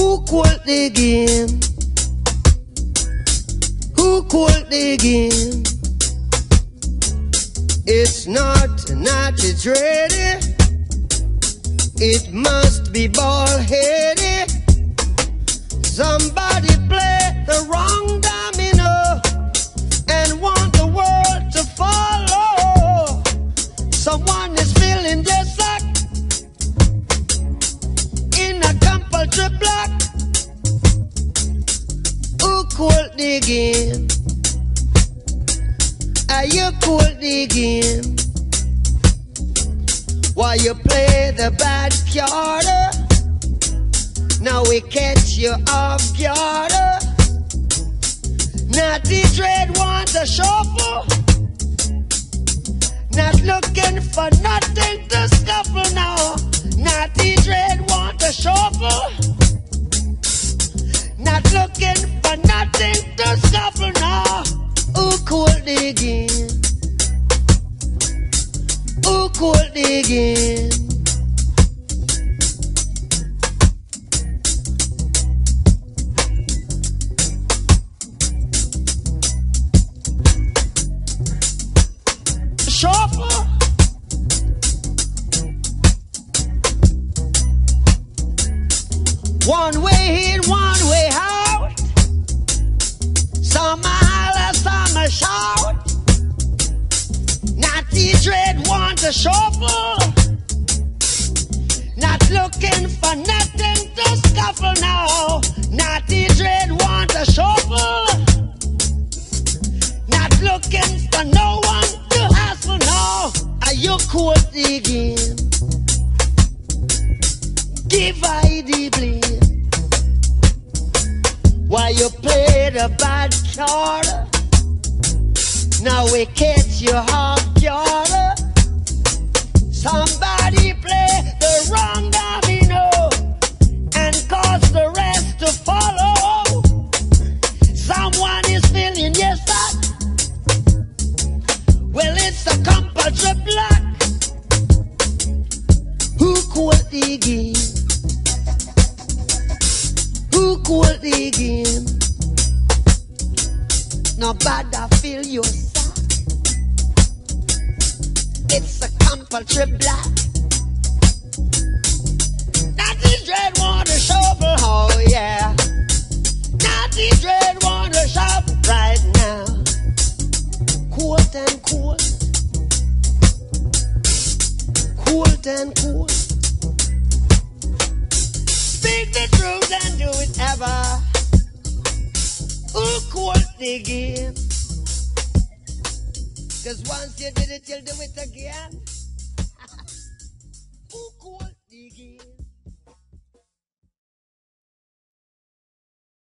Who called the game? Who called the game? It's not it's ready. It must be ball-headed. Somebody play the wrong domino and want the world to follow. Someone is feeling just like in a compulsory block. Who called the game? Are you called the game? Why you play the bad card? Now we catch you off guard. Natty Dread wants a shuffle. Not looking for nothing to scuffle now. Natty Dread wants a shuffle. Not looking for nothing to scuffle now. Who called the game? Who called the game? Shuffle. One way in, one way out. Some holler, some a shout. Natty Dread wants a shuffle. Not looking for nothing to scuffle now. Natty Dread wants a shuffle. Not looking for no one to hassle now. Are you caught the game? Give I the blame. Why you play the bad card? Now we catch you off guard. Somebody play the wrong domino and cause the rest to follow. Someone is feeling yes that. Well, it's a compulsory block. Who called the game? Who called the game? Nobody feel your sack. It's a compulsory block. Natty Dread want a shovel, oh yeah. Natty Dread want a shovel right now. Cold and cold. Cold and cold. Speak the truth and do it ever. Who called the game? 'Cause once you did it, you'll do it again.